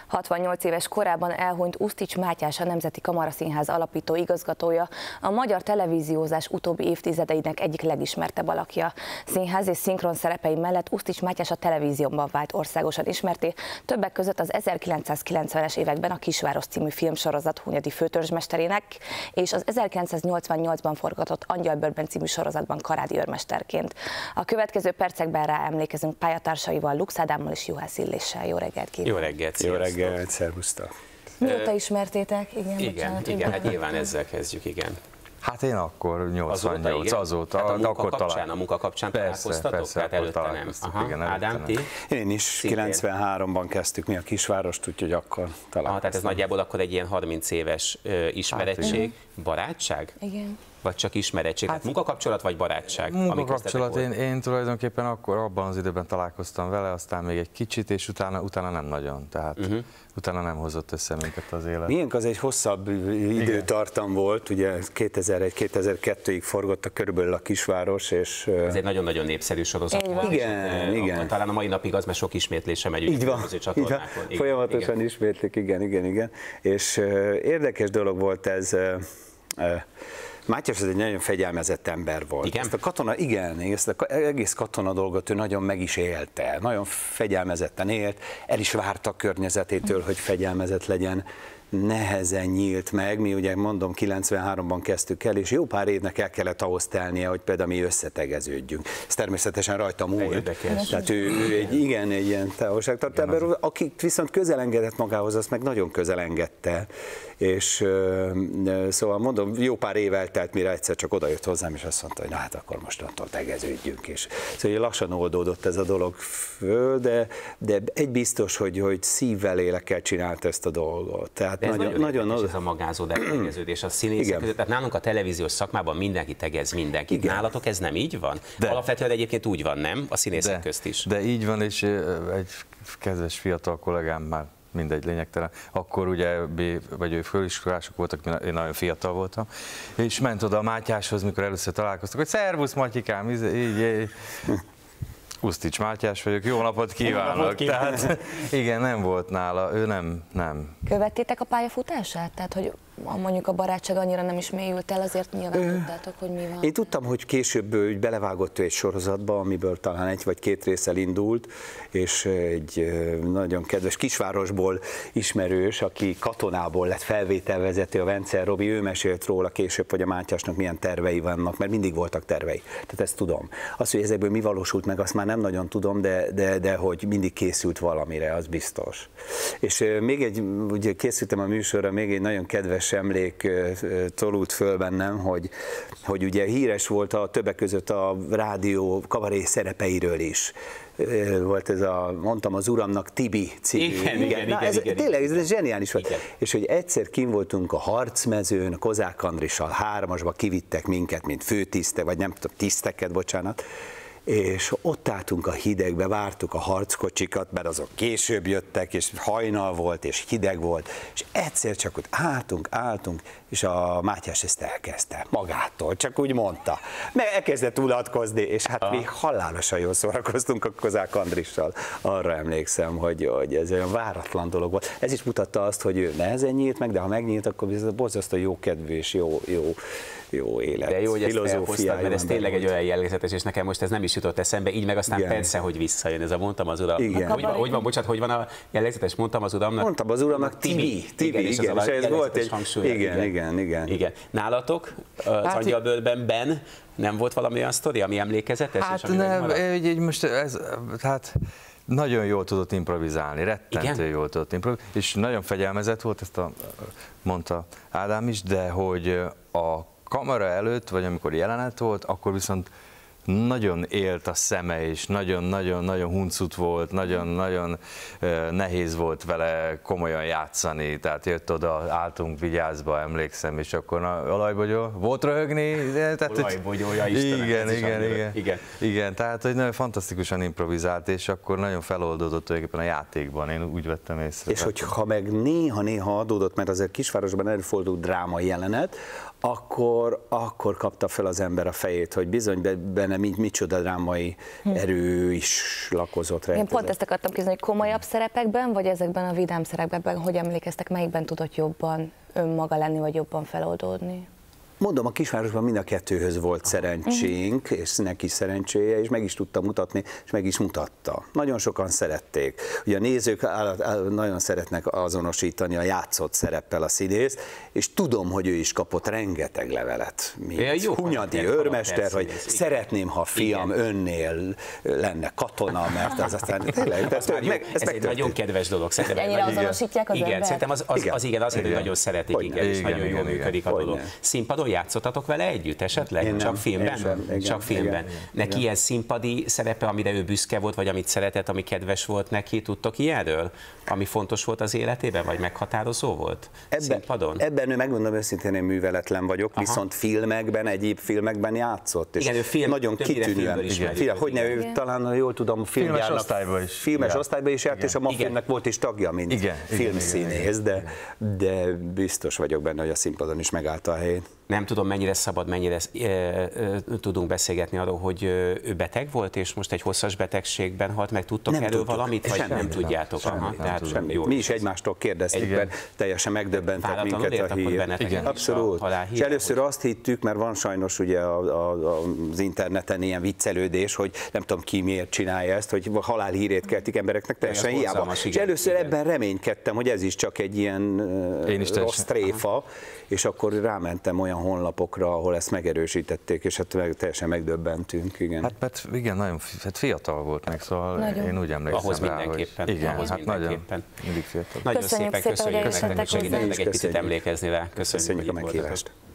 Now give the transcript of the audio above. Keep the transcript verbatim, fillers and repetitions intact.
hatvannyolc éves korában elhunyt Usztics Mátyás, a Nemzeti Kamaraszínház alapító igazgatója, a magyar televíziózás utóbbi évtizedeinek egyik legismertebb alakja. Színház és szinkron szerepei mellett Usztics Mátyás a televízióban vált országosan ismerté, többek között az ezerkilencszázkilencvenes években a Kisváros című filmsorozat hunyadi főtörzsmesterének, és az ezerkilencszáznyolcvannyolcban forgatott Angyalbőrben című sorozatban karádi őrmesterként. A következő percekben rá emlékezünk pályatársaival, Lux Ádámmal és Juhász Illéssel. Jó reggelt kívánok! Jó reggelt! Jó reggelt, szervusztok! Mióta ismertétek? Igen, igen, bocsánat, igen, hát nyilván ezzel kezdjük, igen. Hát én akkor nyolcvannyolc, azóta, azóta tehát a munka akkor kapcsán, talán. a munka kapcsán persze, találkoztatok? persze, tehát előtte nem. Aha. Igen, Ádám, ti? Én is kilencvenháromban kezdtük mi a Kisvárost, úgyhogy akkor találkoztunk. Aha, tehát ez nagyjából akkor egy ilyen harminc éves ö, ismerettség, hát, barátság? Igen. Vagy csak ismerettség? Hát, hát munkakapcsolat vagy barátság? Munkakapcsolat, én, én tulajdonképpen akkor abban az időben találkoztam vele, aztán még egy kicsit, és utána, utána nem nagyon, tehát uh-huh. utána nem hozott össze minket az élet. Miénk az egy hosszabb időtartam volt, ugye kétezer-egy kétezer-kettőig forgott körülbelül a Kisváros, és... Ez egy nagyon-nagyon népszerű sorozat volt. Igen, igen. Talán a mai napig az, mert sok ismétlése megy így van, így van. Folyamatosan igen. ismétlik, igen, igen, igen. És uh, érdekes dolog volt ez... Uh, uh, Mátyás az egy nagyon fegyelmezett ember volt. Igen? Ezt a katona, igen, ezt az egész katona dolgot ő nagyon meg is élte, nagyon fegyelmezetten élt, el is várta a környezetétől, hogy fegyelmezett legyen, nehezen nyílt meg, mi ugye mondom kilencvenháromban kezdtük el, és jó pár évnek el kellett ahhoz telnie, hogy például mi összetegeződjünk. Ez természetesen rajta múlt. Tehát ő, ő egy, igen, egy ilyen távolságtartó ember, akit viszont közel engedett magához, azt meg nagyon közel engedte. És uh, szóval mondom, jó pár év eltelt, mire egyszer csak odajött hozzám, és azt mondta, hogy na hát akkor mostantól tegeződjünk. És szóval lassan oldódott ez a dolog föl, de, de egy biztos, hogy, hogy szívvel, lélekkel csinált ezt a dolgot. Tehát de ez nagyon, nagyon, nagyon ez a magázódás, tegeződés a színészek között. Tehát nálunk a televíziós szakmában mindenki tegez mindenkit. Igen. Nálatok ez nem így van? De. Alapvetően egyébként úgy van, nem? A színészek de, közt is. De így van, és egy kedves fiatal kollégám már mindegy, lényegtelen. Akkor ugye, vagy ő főiskolások voltak, én nagyon fiatal voltam, és ment oda a Mátyáshoz, mikor először találkoztak, hogy szervusz Matyikám, így, így. Usztics Mátyás vagyok, jó napot kívánok! Jó napot kívánok. Tehát igen, nem volt nála, ő nem, nem. Követtétek a pályafutását? Tehát, hogy mondjuk a barátság annyira nem is mélyült el, azért nyilván tudtátok, hogy mi van. Én tudtam, hogy később ő belevágott ő egy sorozatba, amiből talán egy vagy két résszel indult, és egy nagyon kedves kisvárosból ismerős, aki katonából lett felvételvezető, a Vencel Robi, ő mesélt róla később, hogy a Mátyásnak milyen tervei vannak, mert mindig voltak tervei. Tehát ezt tudom. Az, hogy ezekből mi valósult meg, azt már nem nagyon tudom, de, de, de hogy mindig készült valamire, az biztos. És még egy, ugye készültem a műsorra, még egy nagyon kedves emlék tolult föl bennem, hogy, hogy ugye híres volt a többek között a rádió kabaré szerepeiről is. Volt ez a, mondtam az uramnak, Tibi című. Igen, igen, Na, igen, ez, igen, tényleg, ez, ez zseniális volt. Igen. És hogy egyszer kint voltunk a Harcmezőn, a Kozák Andrissal, hármasba kivittek minket, mint főtisztek, vagy nem tudom, tiszteket, bocsánat, és ott álltunk a hidegbe, vártuk a harckocsikat, mert azok később jöttek, és hajnal volt, és hideg volt, és egyszer csak ott álltunk, álltunk, és a Mátyás ezt elkezdte, magától, csak úgy mondta. Meg elkezdett unatkozni, és hát ah. mi halálosan jól szórakoztunk a Kozák Andrissal. Arra emlékszem, hogy, hogy ez olyan váratlan dolog volt. Ez is mutatta azt, hogy ő nehezen nyílt meg, de ha megnyílt, akkor ez borzasztó jó kedvű és jó, jó, jó élet. De jó, hogy ezt elhoztad, mert ez tényleg egy olyan jellegzetes, és nekem most ez nem is jutott eszembe, így meg aztán igen. Persze, hogy visszajön ez a mondtam az uram. Igen. Hogy, hogy van, bocsánat, hogy van a jellegzetes, mondtam az uramnak? Mondtam az uramnak, Tibi, Tibi, igen, igen, és, és ez volt egy hangsúly. Igen, igen, igen, igen. Nálatok, az hát Angyalbőrben Ben, nem volt valami olyan sztori, ami emlékezetes? Hát és nem, egy, most ez, hát nagyon jól tudott improvizálni, rettentő igen? jól tudott improvizálni, és nagyon fegyelmezett volt, ezt a, mondta Ádám is, de hogy a kamera előtt, vagy amikor jelenet volt, akkor viszont nagyon élt a szeme, és nagyon-nagyon-nagyon huncut volt, nagyon-nagyon nehéz volt vele komolyan játszani, tehát jött oda, álltunk vigyázba, emlékszem, és akkor na, olajbogyó, volt röhögni? Olajbogyója Istenem. Igen, igen, igen, igen. Igen, tehát hogy nagyon fantasztikusan improvizált, és akkor nagyon feloldódott tulajdonképpen a játékban, én úgy vettem észre. És hogyha meg néha-néha adódott, mert azért Kisvárosban előfordult drámai jelenet, akkor, akkor kapta fel az ember a fejét, hogy bizony benne benne micsoda drámai hm. erő is lakozott rá. Én pont ezt akartam kérdezni, hogy komolyabb szerepekben, vagy ezekben a vidám szerepekben, hogy emlékeztek, melyikben tudott jobban önmaga lenni, vagy jobban feloldódni? Mondom, a kisvárosban mind a kettőhöz volt szerencsénk, és neki szerencséje, és meg is tudta mutatni, és meg is mutatta. Nagyon sokan szerették. Ugye a nézők nagyon szeretnek azonosítani a játszott szereppel a színészt, és tudom, hogy ő is kapott rengeteg levelet, mint Hunyadi őrmester, hogy szeretném, ha fiam igen. önnél lenne katona, mert az aztán tényleg, ez, meg, meg, ez egy nagyon kedves dolog. Szerintem ennyire azonosítják az igen, embert? Szerintem az, az, az igen, az, hogy nagyon szeretik, igen, és nagyon jól működik a dolog. Színpadon játszottatok vele együtt esetleg? Én csak nem, filmben? Sem, igen, csak filmben. Igen, neki igen. ilyen színpadi szerepe, amire ő büszke volt, vagy amit szeretett, ami kedves volt neki, tudtok ilyenről? Ami fontos volt az életében, vagy meghatározó volt? Ebben, színpadon? Ebben ő, megmondom őszintén, én műveletlen vagyok, aha. viszont filmekben, egyéb filmekben játszott. És igen, ő film, nagyon kitűnően. Hogy ne, ő talán jól tudom, filmes osztályban is. Filmes osztályban is járt, és a Mafilmnek volt is tagja, mint igen, filmszínész, de, de biztos vagyok benne, hogy a színpadon is megállta a helyét. Nem tudom, mennyire szabad, mennyire e, e, tudunk beszélgetni arról, hogy ő beteg volt, és most egy hosszas betegségben halt, meg tudtok nem erről tudtuk. valamit, vagy nem tudjátok? Semmi, Aha, nem semmi. Jó. Mi is egymástól kérdeztük, igen. mert teljesen megdöbbentett minket a hír. Igen. Abszolút. A és először azt hittük, mert van sajnos ugye a, a, az interneten ilyen viccelődés, hogy nem tudom ki miért csinálja ezt, hogy halálhírét keltik embereknek, teljesen hiába. És először igen. ebben reménykedtem, hogy ez is csak egy ilyen rossz tréfa, és akkor rámentem olyan honlapokra, ahol ezt megerősítették, és hát meg, teljesen megdöbbentünk, igen. Hát mert igen, nagyon hát fiatal volt meg, szóval nagyon. Én úgy emlékszem ahhoz rá, mindenképpen. hogy igen, ahhoz hát mindenképpen. Nagyon, mindig fiatal. Nagyon köszönjük szépen, köszönjük, köszönjük, hogy segítettek egy picit emlékezni rá. Köszönjük, köszönjük a meghívást.